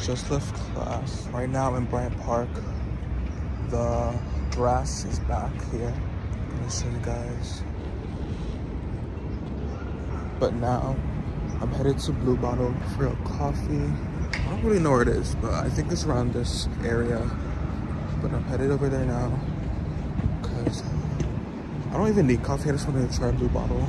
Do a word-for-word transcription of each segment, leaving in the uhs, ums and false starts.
just left class. Right now I'm in Bryant Park. The grass is back here. Let me show you guys. But now I'm headed to Blue Bottle for a coffee. I don't really know where it is, but I think it's around this area. But I'm headed over there now because I don't even need coffee. I just wanted to try Blue Bottle.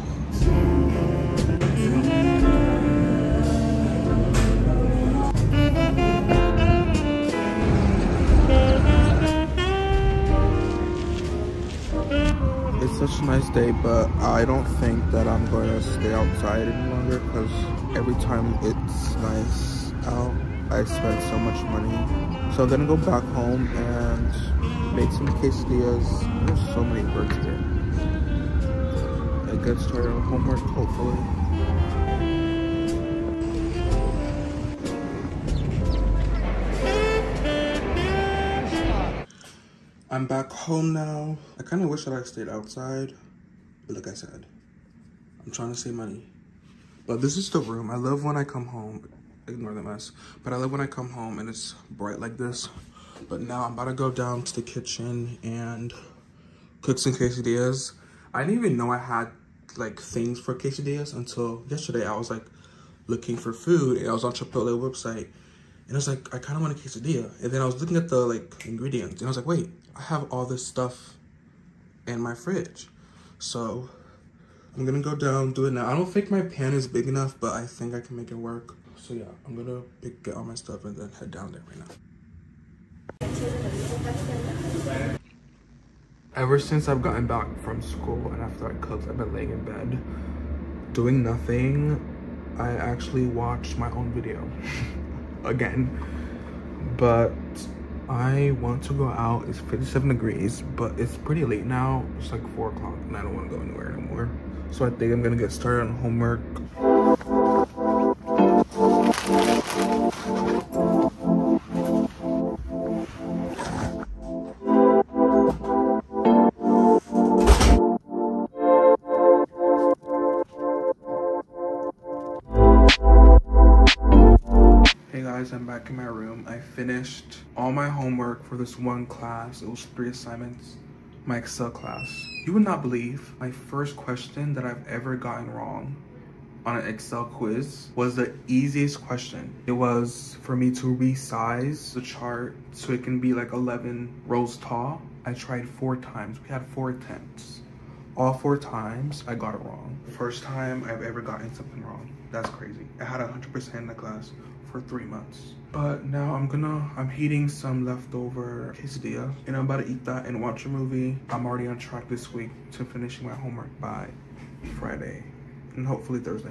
It's such a nice day, but I don't think that I'm going to stay outside any longer because every time it's nice out, I spend so much money. So I'm going to go back home and make some quesadillas. There's so many birds here. I get started on homework, hopefully. I'm back home now. I kind of wish that I stayed outside, but like I said, I'm trying to save money. But this is the room. I love when I come home. Ignore the mess. But I love when I come home and it's bright like this. But now I'm about to go down to the kitchen and cook some quesadillas. I didn't even know I had like things for quesadillas until yesterday. I was like looking for food and I was on Chipotle website. And I was like, I kind of want a quesadilla. And then I was looking at the like ingredients and I was like, wait, I have all this stuff in my fridge. So I'm gonna go down, do it now. I don't think my pan is big enough, but I think I can make it work. So yeah, I'm gonna pick, get all my stuff and then head down there right now. Ever since I've gotten back from school and after I cooked, I've been laying in bed doing nothing. I actually watched my own video again, but I want to go out. It's fifty-seven degrees, but it's pretty late now. It's like four o'clock and I don't want to go anywhere anymore. So I think I'm gonna get started on homework. Hey guys, I'm back in my room. I finished all my homework for this one class. It was three assignments, my Excel class. You would not believe my first question that I've ever gotten wrong on an Excel quiz was the easiest question. It was for me to resize the chart so it can be like eleven rows tall. I tried four times. We had four attempts. All four times I got it wrong. The first time I've ever gotten something wrong. That's crazy. I had one hundred percent in the class for three months. But now I'm gonna, I'm heating some leftover quesadilla and I'm about to eat that and watch a movie. I'm already on track this week to finishing my homework by Friday and hopefully Thursday.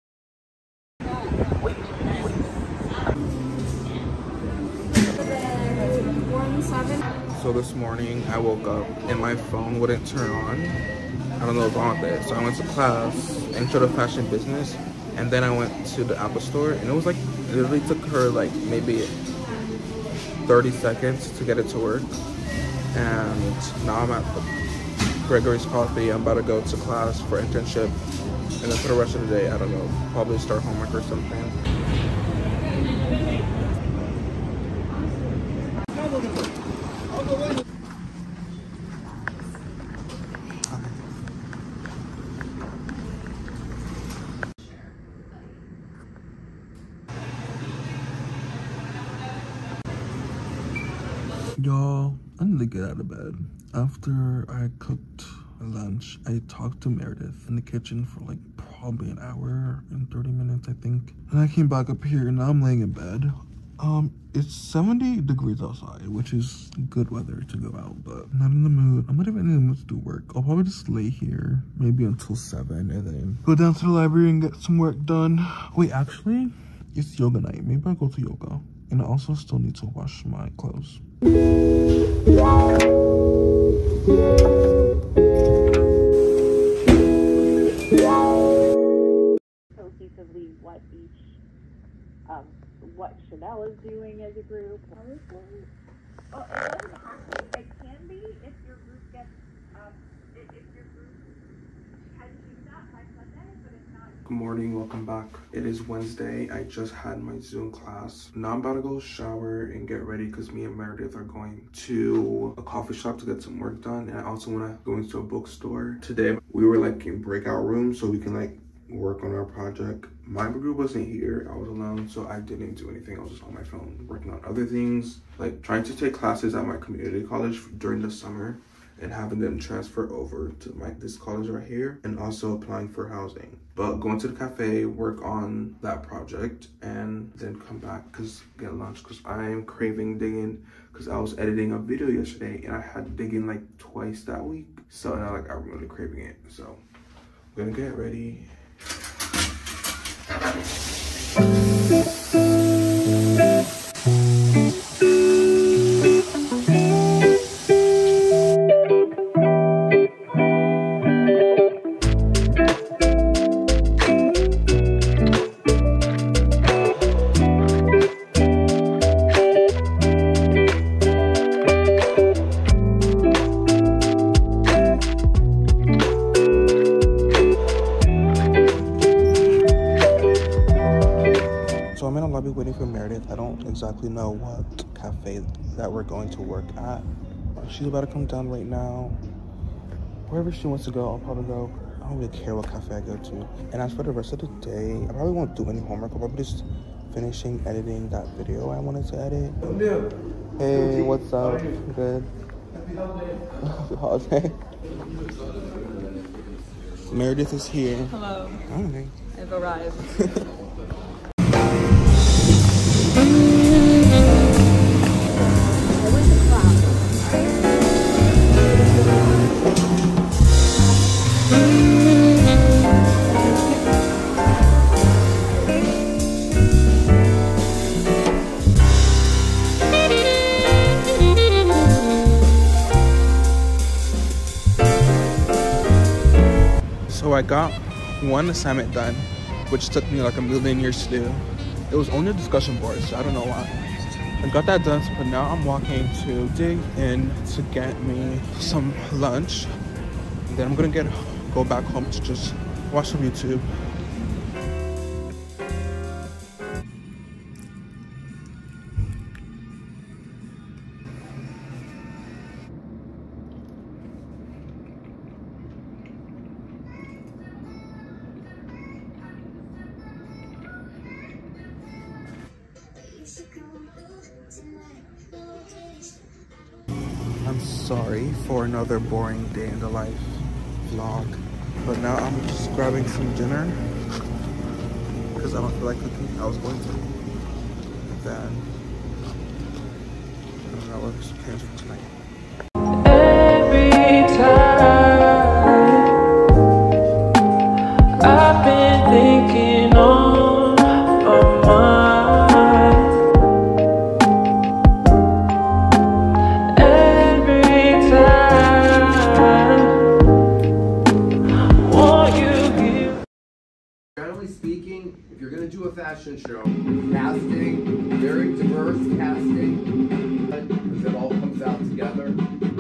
So this morning I woke up and my phone wouldn't turn on. I don't know what's wrong with it. So I went to class, Intro to Fashion Business, and then I went to the Apple Store and it was like, it literally took her like maybe thirty seconds to get it to work. And now I'm at Gregory's Coffee. I'm about to go to class for internship. And then for the rest of the day, I don't know, probably start homework or something. Y'all, I need to get out of bed. After I cooked lunch, I talked to Meredith in the kitchen for like probably an hour and thirty minutes, I think. And I came back up here and now I'm laying in bed. Um, it's seventy degrees outside, which is good weather to go out, but not in the mood. I'm not even in the mood to do work. I'll probably just lay here maybe until seven and then go down to the library and get some work done. Wait, actually, it's yoga night. Maybe I'll go to yoga. And I also still need to wash my clothes. Cohesively, what each, um, what Chanel is doing as a group. Honestly, well, it doesn't have to. It can be if your group gets, um, if, if your group has used that by Sunday, but if not, Good morning, welcome back. It is Wednesday. I just had my Zoom class. Now I'm about to go shower and get ready because me and Meredith are going to a coffee shop to get some work done. And I also want to go into a bookstore. Today, we were like in breakout rooms so we can like work on our project. My group wasn't here, I was alone, so I didn't do anything. I was just on my phone working on other things, like trying to take classes at my community college during the summer and having them transfer over to my this college right here, and also applying for housing. But going to the cafe, work on that project, and then come back because get lunch because I am craving digging because I was editing a video yesterday and I had digging like twice that week. So now like I'm really craving it. So we're gonna get ready. Waiting for Meredith. I don't exactly know what cafe that we're going to work at. She's about to come down right now. Wherever she wants to go, I'll probably go. I don't really care what cafe I go to. And as for the rest of the day, I probably won't do any homework. I'll probably just finishing editing that video I wanted to edit. Hey, what's up? Good. Happy holiday. Meredith is here. Hello. Hi. I've arrived. So I got one assignment done, which took me like a million years to do. It was only a discussion board, so I don't know why. I got that done, but now I'm walking to dig in to get me some lunch. And then I'm gonna get go back home to just watch some YouTube. I'm sorry for another boring day in the life vlog, but now I'm just grabbing some dinner because I don't feel like cooking. I was going to, but then I don't know what's planned for tonight. Every time I've been thinking on my mind. Every time won't you give. Generally speaking, if you're going to do a fashion show, casting, very diverse casting, because it all comes out together.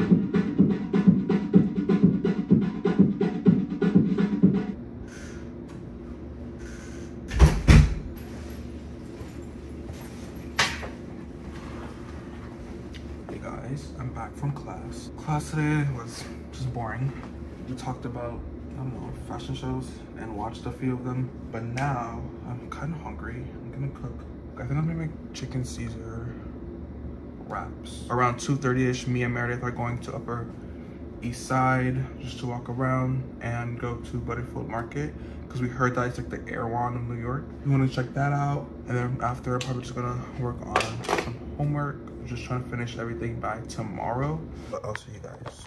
Hey guys, I'm back from class. Class today was just boring. We talked about, I don't know, fashion shows and watched a few of them. But now I'm kind of hungry. I'm gonna cook. I think I'm gonna make chicken Caesar wraps. Around two thirty-ish, me and Meredith are going to Upper East Side just to walk around and go to Butterfield Market because we heard that it's like the Erewhon of New York. We want to check that out, and then after, I'm probably just gonna work on some homework. I'm just trying to finish everything by tomorrow. But I'll see you guys.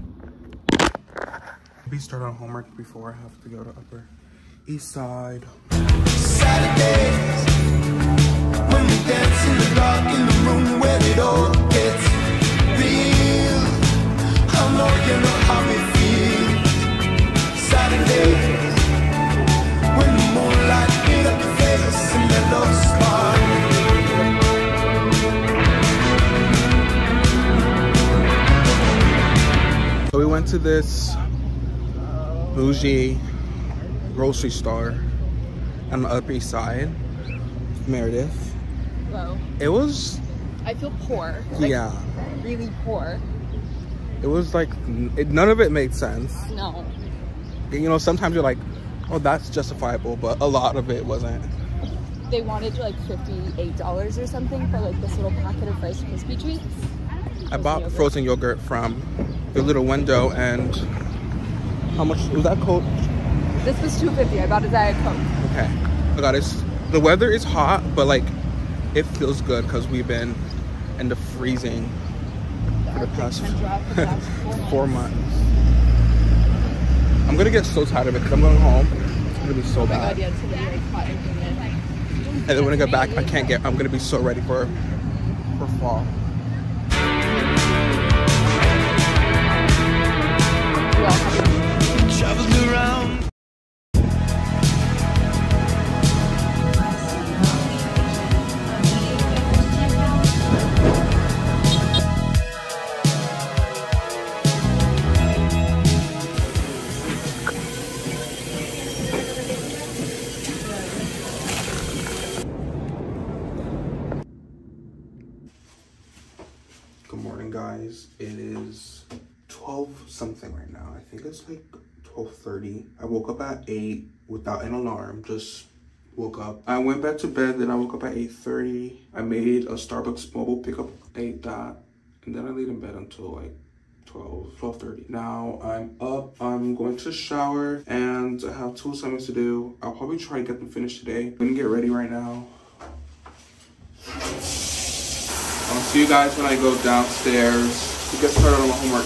Maybe start on homework before I have to go to Upper East Side. Saturdays, when we dance in the dark in the room where it all gets real. I know you know how we feel. Saturdays, when the moonlight lit up your face and the love spark. So we went to this bougie grocery store on the Upper East Side, Meredith. Well, it was. I feel poor. Like, yeah. Really poor. It was like it, none of it made sense. No. You know, sometimes you're like, oh, that's justifiable, but a lot of it wasn't. They wanted like fifty-eight dollars or something for like this little packet of Rice Krispie treats. I bought yogurt. frozen yogurt from the little window, and how much was that Coke? This was two fifty. I bought a Diet Coke. Okay. I got it. The weather is hot, but like it feels good because we've been in the freezing for the past, for the past four, four months. I'm gonna get so tired of it because I'm going home. It's gonna be so oh my bad. God, yeah, it's gonna be like hot and humid. And then when I get back, I can't get. I'm gonna be so ready for for fall. Traveling around. Good morning, guys. It is twelve something right now. I think it's like twelve thirty. I woke up at eight without an alarm. Just woke up. I went back to bed, then I woke up at eight thirty. I made a Starbucks mobile pickup, ate that, and then I laid in bed until like twelve, twelve thirty. Now I'm up. I'm going to shower, and I have two assignments to do. I'll probably try to get them finished today. I'm gonna get ready right now. I'll see you guys when I go downstairs to get started on my homework.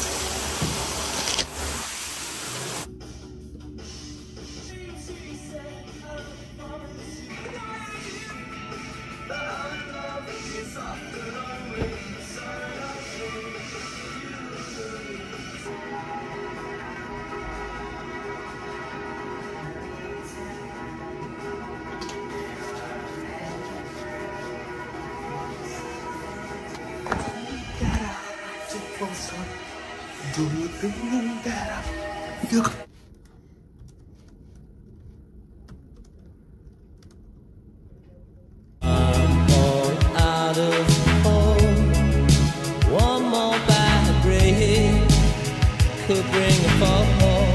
Do you think that I feel good? I'm all out of hope. One more bad break could bring a fall.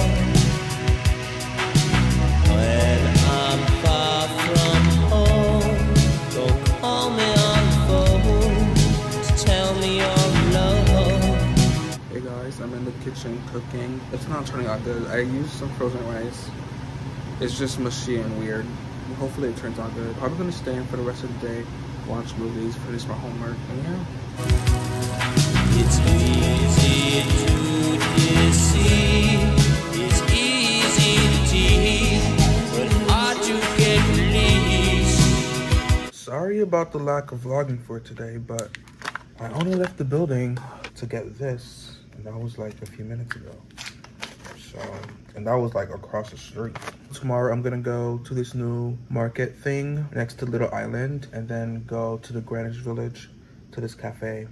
When I'm far from home, don't call me on the phone to tell me you're alone. Hey guys, I'm in the kitchen cooking. It's not turning out good. I used some frozen rice. It's just mushy and weird. Hopefully it turns out good. Probably gonna stay in for the rest of the day, watch movies, finish my homework, and yeah. It's easy to deceive. It's easy to tease, but hard to get released. Sorry about the lack of vlogging for today, but I only left the building to get this, and that was like a few minutes ago. So, and that was like across the street. Tomorrow I'm gonna go to this new market thing next to Little Island, and then go to the Greenwich Village to this cafe.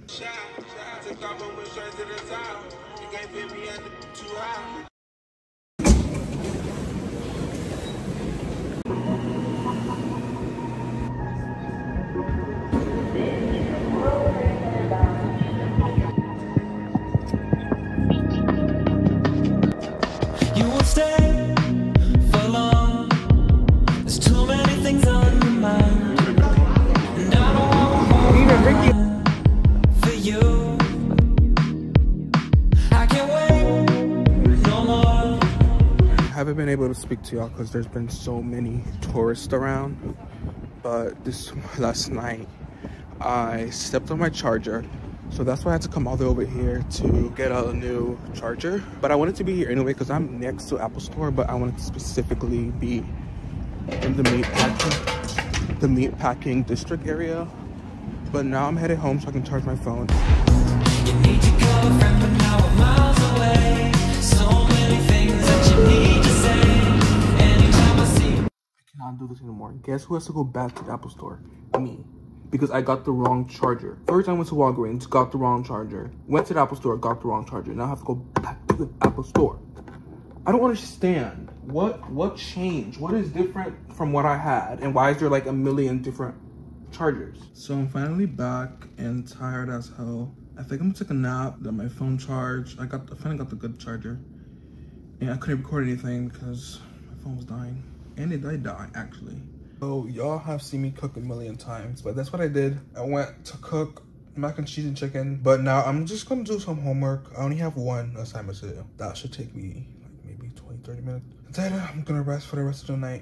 I haven't been able to speak to y'all because there's been so many tourists around, but this last night I stepped on my charger, so that's why I had to come all the way over here to get a new charger. But I wanted to be here anyway because I'm next to Apple Store, but I wanted to specifically be in the meat packing, the meat packing district area. But now I'm headed home so I can charge my phone. You need to go friend, but now we're miles away. So many things that you need to say. Anytime I see you. I cannot do this anymore. Guess who has to go back to the Apple Store? Me. Because I got the wrong charger. First I went to Walgreens, got the wrong charger. Went to the Apple Store, got the wrong charger. Now I have to go back to the Apple Store. I don't understand. What what changed? What is different from what I had? And why is there like a million different chargers? So I'm finally back and tired as hell. I think I'm gonna take a nap, let my phone charge. I got I finally got the good charger. And I couldn't record anything because my phone was dying. And it did die actually. So y'all have seen me cook a million times, but that's what I did. I went to cook mac and cheese and chicken, but now I'm just gonna do some homework. I only have one assignment to do. That should take me like maybe twenty, thirty minutes. And then I'm gonna rest for the rest of the night.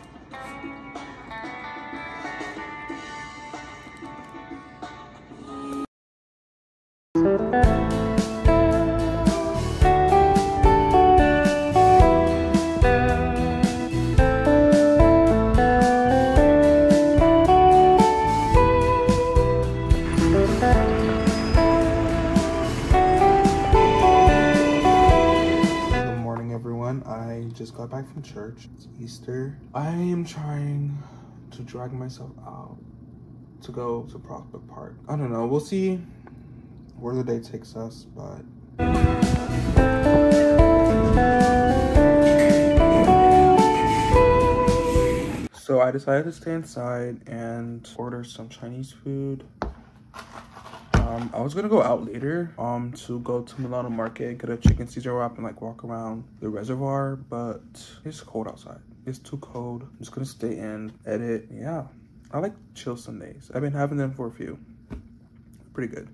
I just got back from church. It's Easter. I am trying to drag myself out to go to Prospect Park. I don't know. We'll see where the day takes us, but so I decided to stay inside and order some Chinese food. Um, I was gonna go out later um, to go to Milano Market, get a chicken Caesar wrap and like walk around the reservoir, but it's cold outside. It's too cold. I'm just gonna stay in, edit. Yeah, I like chill Sundays. I've been having them for a few. Pretty good.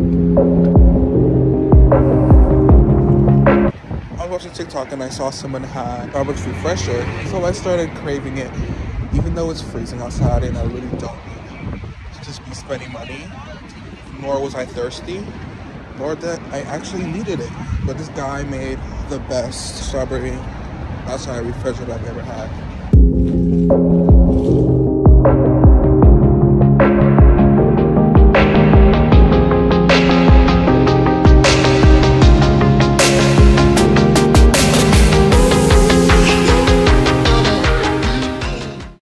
I was watching TikTok and I saw someone had Starbucks Refresher, so I started craving it, even though it's freezing outside and I really don't need to just be spending money. Nor was I thirsty, nor that I actually needed it. But this guy made the best strawberry acai refresher I've ever had.